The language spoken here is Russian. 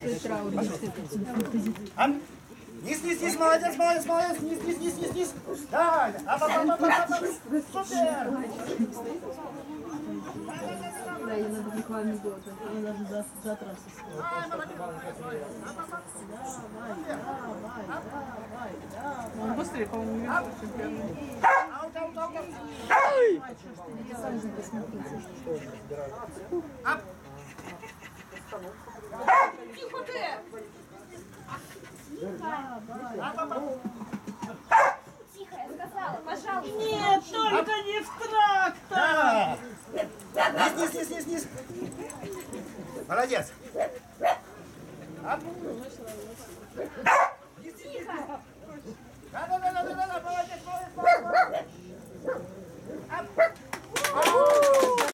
Ан. Низ, молодец, низ. Давай. Супер. Да, ей надо буквально делать. Она даже за трассу. Давай. Он быстрее, по-моему, не Тихо ты! Тихо, я сказала, пожалуйста. Нет, только не в трактор! Низ. Молодец. Тихо! Да, молодец.